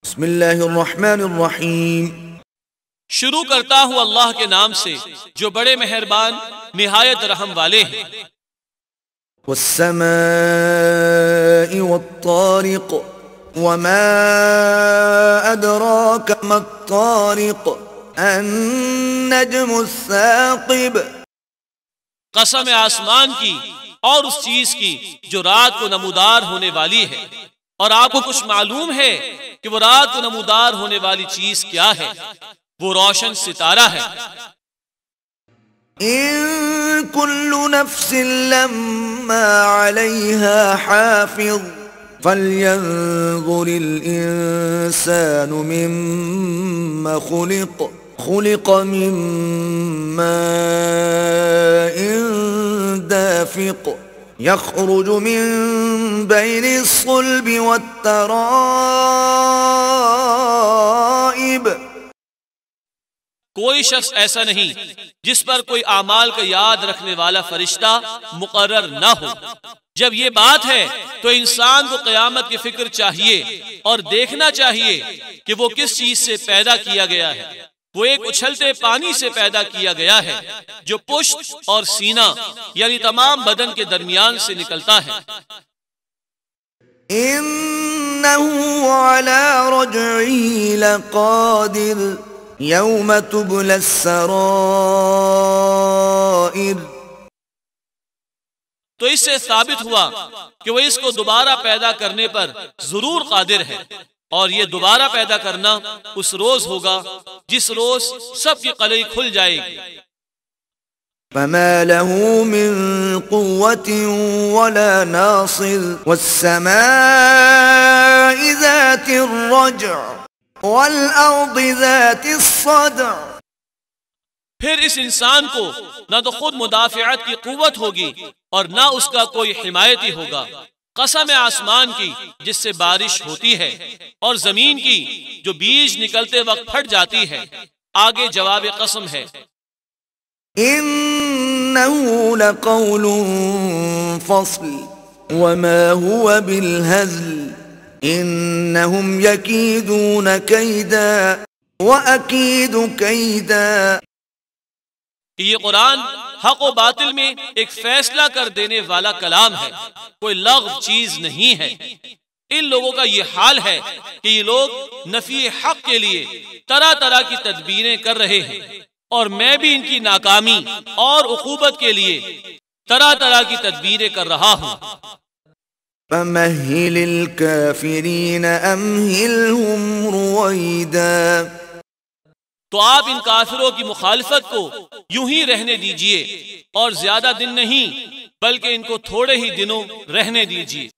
بسم اللہ الرحمن الرحیم۔ شروع کرتا ہوں اللہ کے نام سے جو بڑے مہربان نہایت رحم والے ہیں۔ والسماء والطارق وما أدراك ما الطارق النجم الثاقب۔ قسم آسمان کی اور اس چیز کی جو رات کو نمودار ہونے والی ہے، اور آپ کو کچھ معلوم ہے کہ وہ رات کو نمودار ہونے والی چیز کیا ہے؟ وہ روشن ستارہ ہے۔ إن كل نفس لما عليها حافظ فلينظر الإنسان مما خلق خلق من ماء دافق يخرج من بين الصلب والترائب۔ کوئی شخص ایسا نہیں جس پر کوئی اعمال کا یاد رکھنے والا فرشتہ مقرر نہ ہو۔ جب یہ بات ہے تو انسان کو قیامت کی فکر چاہیے اور دیکھنا چاہیے کہ وہ کس چیز سے پیدا کیا گیا ہے۔ وہ ایک اچھلتے پانی سے پیدا کیا گیا ہے جو پشت اور سینہ یعنی تمام بدن کے درمیان سے نکلتا ہے۔ إنه على رجعه لقادر يوم تبلى السرائر۔ تو اس سے ثابت ہوا کہ وہ اس کو دوبارہ پیدا کرنے پر ضرور قادر ہے، اور یہ دوبارہ پیدا کرنا اس روز ہوگا جس روز سب کی قلعی کھل جائے گی۔ فما له من قوة ولا ناصر والسماء ذات الرجع والأرض ذات الصدع۔ پھر اس انسان کو نہ تو خود مدافعت کی قوت ہوگی اور نہ اس کا کوئی حمایتی ہوگا۔ قسم آسمان کی جس سے بارش ہوتی ہے، اور زمین کی جو بیج نکلتے وقت پھٹ جاتی ہے۔ آگے جواب قسم ہے۔ إنه لقول فصل وما هو بالهزل إنهم يكيدون كيدا وأكيد كيدا۔ یہ قرآن حق و باطل میں ایک فیصلہ کر دینے والا کلام ہے، کوئی لغو چیز نہیں ہے۔ ان لوگوں کا یہ حال ہے کہ یہ لوگ نفی حق کے لیے طرح طرح کی تدبیریں کر رہے ہیں، اور میں بھی ان کی ناکامی اور عقوبت کے لیے طرح طرح کی تدبیریں کر رہا ہوں۔ فمهل الكافرين أمهلهم رويدا۔ تو آپ ان کافروں کی مخالفت کو یوں ہی رہنے دیجئے، اور زیادہ دن نہیں بلکہ ان کو تھوڑے ہی دنوں رہنے دیجئے۔